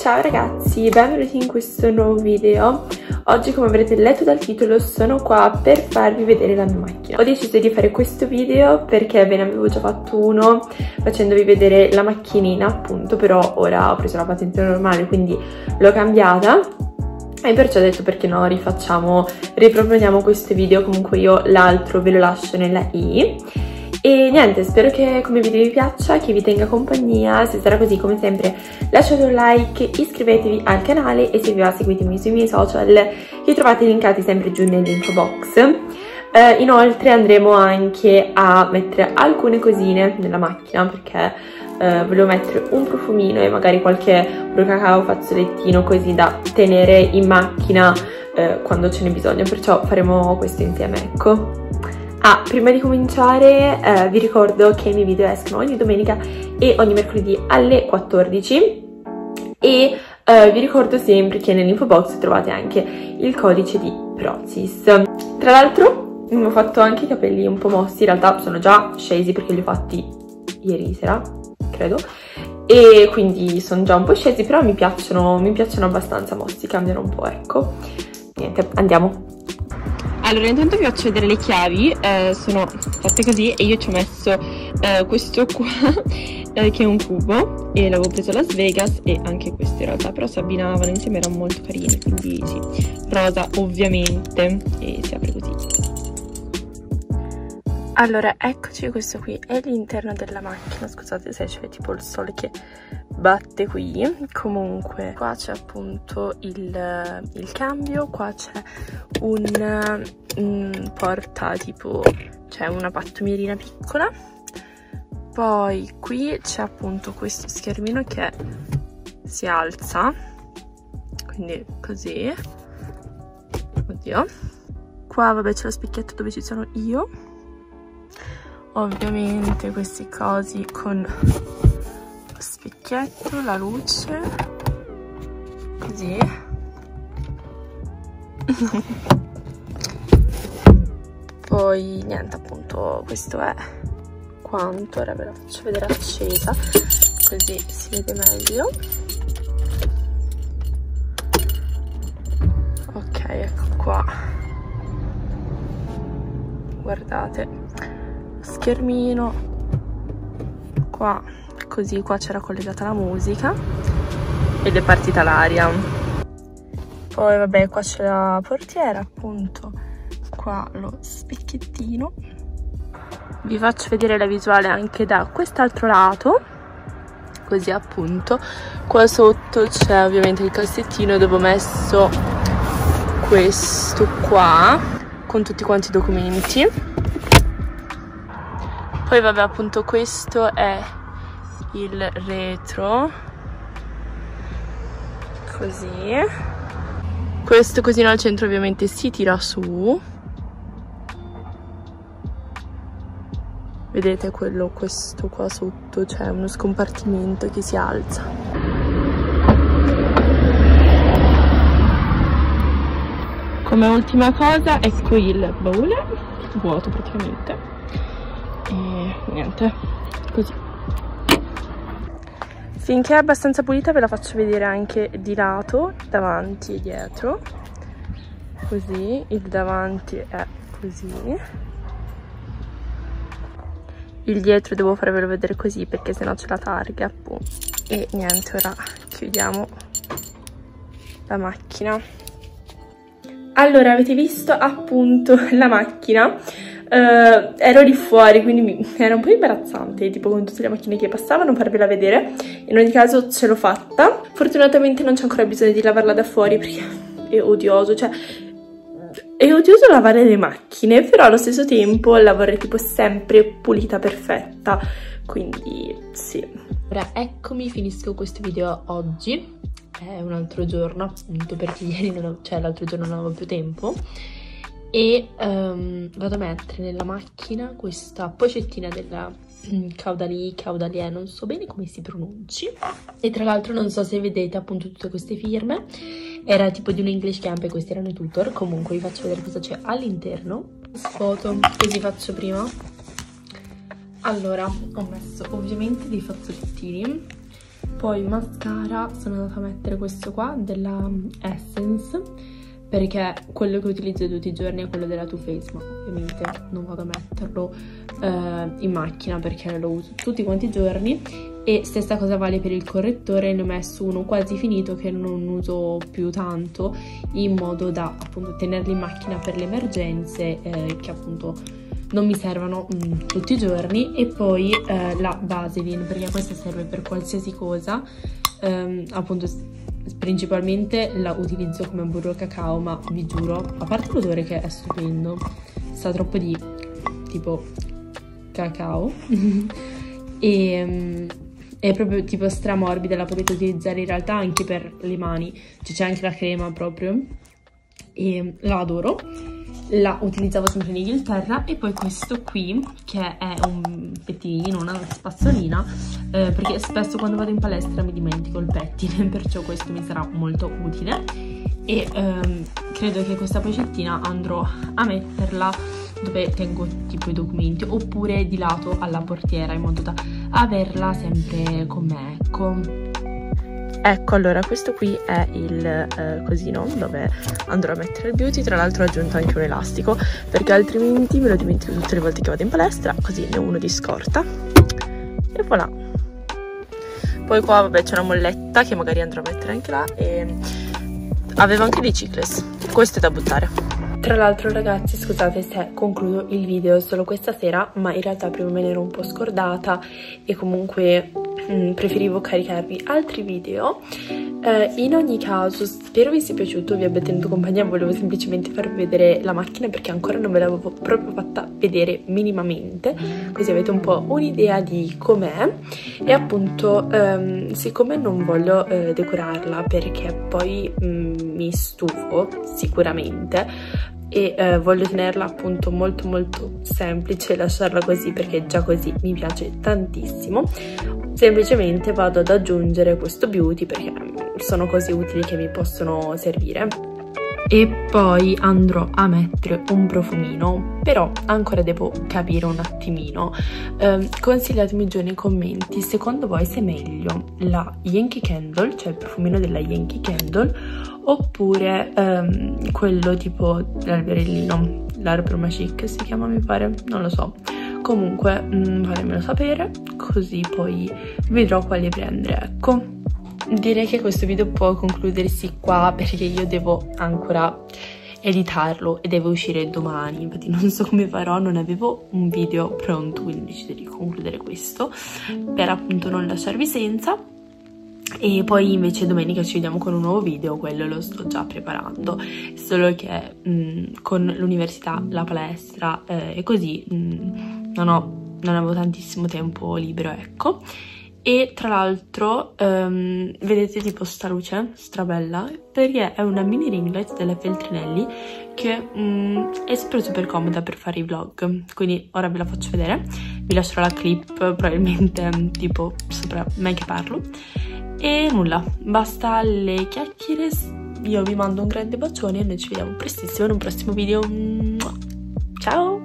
Ciao ragazzi, benvenuti in questo nuovo video. Oggi, come avrete letto dal titolo, sono qua per farvi vedere la mia macchina. Ho deciso di fare questo video perché ve ne avevo già fatto uno facendovi vedere la macchinina, appunto, però ora ho preso la patente normale, quindi l'ho cambiata. E perciò ho detto perché no, riproponiamo questo video. Comunque io l'altro ve lo lascio nella i. E niente, spero che come video vi piaccia, che vi tenga compagnia. Se sarà così, come sempre, lasciate un like, iscrivetevi al canale e se vi va seguitemi sui miei social, che trovate linkati sempre giù nell'info box. Inoltre andremo anche a mettere alcune cosine nella macchina perché volevo mettere un profumino e magari qualche cacao fazzolettino così da tenere in macchina quando ce n'è bisogno, perciò faremo questo insieme, ecco. Prima di cominciare vi ricordo che i miei video escono ogni domenica e ogni mercoledì alle 14 e vi ricordo sempre che nell'info box trovate anche il codice di Prozis. Tra l'altro mi ho fatto anche i capelli un po' mossi, in realtà sono già scesi perché li ho fatti ieri sera, credo, e quindi sono già un po' scesi, però mi piacciono abbastanza mossi, cambiano un po', ecco. Niente, andiamo. Allora, intanto vi faccio vedere le chiavi, sono fatte così e io ci ho messo questo qua che è un cubo e l'avevo preso a Las Vegas, e anche questo in realtà, però si abbinavano insieme, erano molto carini, quindi sì, rosa ovviamente, e si apre così. Allora, eccoci, questo qui è l'interno della macchina, scusate se c'è tipo il sole che batte qui. Comunque qua c'è appunto il cambio, qua c'è un porta tipo, c'è una pattumierina piccola, poi qui c'è appunto questo schermino che si alza, quindi così, oddio, qua vabbè c'è lo specchietto dove ci sono io, ovviamente questi cosi con lo specchietto, la luce, così. Poi niente, appunto questo è quanto, ora ve la faccio vedere accesa così si vede meglio. Ok, ecco qua, guardate, schermino qua, così qua c'era collegata la musica ed è partita l'aria. Poi vabbè, qua c'è la portiera, appunto, qua lo specchiettino. Vi faccio vedere la visuale anche da quest'altro lato, così appunto. Qua sotto c'è ovviamente il cassettino dove ho messo questo qua con tutti quanti i documenti. Poi vabbè, appunto questo è il retro, così. Questo cosino al centro ovviamente si tira su, vedete questo qua sotto c'è uno scompartimento che si alza. Come ultima cosa ecco il baule vuoto praticamente, e niente, così. Finché è abbastanza pulita ve la faccio vedere anche di lato, davanti e dietro, così. Il davanti è così, il dietro devo farvelo vedere così perché sennò c'è la targa, appunto. E niente, ora chiudiamo la macchina. Allora, avete visto appunto la macchina, ero lì fuori, quindi era un po' imbarazzante, tipo con tutte le macchine che passavano, farvela vedere. In ogni caso ce l'ho fatta. Fortunatamente non c'è ancora bisogno di lavarla da fuori perché è odioso, cioè è odioso lavare le macchine, però allo stesso tempo la vorrei tipo sempre pulita, perfetta, quindi sì. Ora eccomi, finisco questo video oggi, è un altro giorno appunto perché ieri l'altro giorno non avevo più tempo, e vado a mettere nella macchina questa pocettina della Caudalie, non so bene come si pronunci, e tra l'altro non so se vedete appunto tutte queste firme, era tipo di un English Camp e questi erano i tutor. Comunque vi faccio vedere cosa c'è all'interno, foto, così faccio prima. Allora, ho messo ovviamente dei fazzolettini Poi mascara, sono andata a mettere questo qua della Essence, perché quello che utilizzo tutti i giorni è quello della Too Faced, ma ovviamente non vado a metterlo in macchina perché lo uso tutti quanti i giorni. E stessa cosa vale per il correttore, ne ho messo uno quasi finito che non uso più tanto, in modo da appunto tenerli in macchina per le emergenze che appunto non mi servono tutti i giorni. E poi la Vaseline, perché questa serve per qualsiasi cosa, appunto principalmente la utilizzo come burro cacao, ma vi giuro, a parte l'odore che è stupendo, sa troppo di tipo cacao e è proprio tipo stramorbida, la potete utilizzare in realtà anche per le mani, cioè c'è anche la crema proprio, e la adoro. La utilizzavo sempre in Inghilterra. E poi questo qui, che è un pettinino, una spazzolina, perché spesso quando vado in palestra mi dimentico il pettine, perciò questo mi sarà molto utile. E credo che questa pocettina andrò a metterla dove tengo tipo i documenti, oppure di lato alla portiera, in modo da averla sempre con me, ecco. Ecco, allora questo qui è il cosino dove andrò a mettere il beauty. Tra l'altro ho aggiunto anche un elastico, perché altrimenti me lo dimentico tutte le volte che vado in palestra, così ne ho uno di scorta. E voilà. Poi qua vabbè c'è una molletta che magari andrò a mettere anche là, e avevo anche dei Chicless, questo è da buttare. Tra l'altro ragazzi, scusate se concludo il video solo questa sera, ma in realtà prima me ne ero un po' scordata e comunque preferivo caricarvi altri video. In ogni caso spero vi sia piaciuto, vi abbia tenuto compagnia. Volevo semplicemente farvi vedere la macchina perché ancora non ve l'avevo proprio fatta vedere minimamente, così avete un po' un'idea di com'è. E appunto siccome non voglio decorarla perché poi mi stufo sicuramente, e voglio tenerla appunto molto molto semplice, lasciarla così perché già così mi piace tantissimo, semplicemente vado ad aggiungere questo beauty perché sono cose utili che mi possono servire. E poi andrò a mettere un profumino, però ancora devo capire un attimino. Consigliatemi giù nei commenti, secondo voi se è meglio la Yankee Candle, cioè il profumino della Yankee Candle, oppure quello tipo l'alberellino, l'Aroma Chic si chiama mi pare, non lo so. Comunque fatemelo sapere, così poi vedrò quale prendere, ecco. Direi che questo video può concludersi qua perché io devo ancora editarlo e deve uscire domani, infatti non so come farò, non avevo un video pronto, quindi ho deciso di concludere questo per appunto non lasciarvi senza. E poi invece domenica ci vediamo con un nuovo video, quello lo sto già preparando, solo che con l'università, la palestra e così non avevo tantissimo tempo libero, ecco. E tra l'altro vedete tipo sta luce strabella, perché è una mini ring light della Feltrinelli che è super comoda per fare i vlog, quindi ora ve la faccio vedere, vi lascerò la clip probabilmente tipo sopra me che parlo. E nulla, basta le chiacchiere, io vi mando un grande bacione e noi ci vediamo prestissimo in un prossimo video. Ciao!